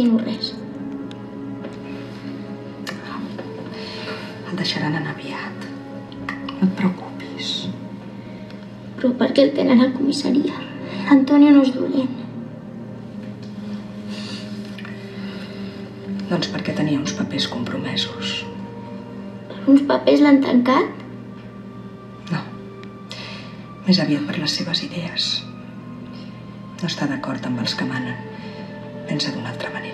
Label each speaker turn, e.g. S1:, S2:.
S1: insinua res.
S2: El deixaran anar aviat. No et preocupis.
S1: Però per què el tenen a la comissaria? L'Antonio no és dolent.
S2: Doncs perquè tenia uns papers compromesos.
S1: Per uns papers l'han tancat?
S2: No. Més aviat per les seves idees. No està d'acord amb els que manen. Pensa d'una altra manera.